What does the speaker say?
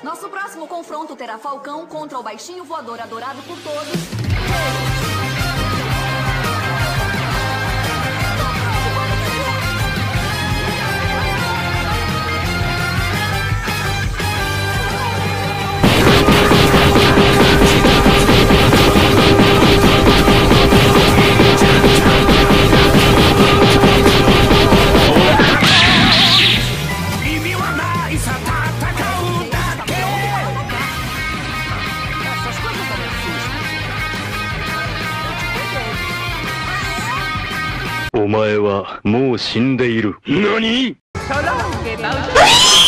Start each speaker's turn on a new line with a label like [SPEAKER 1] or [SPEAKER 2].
[SPEAKER 1] Nosso próximo confronto terá Falcão contra o baixinho voador adorado por todos.
[SPEAKER 2] O 前はもう死んでいる。何？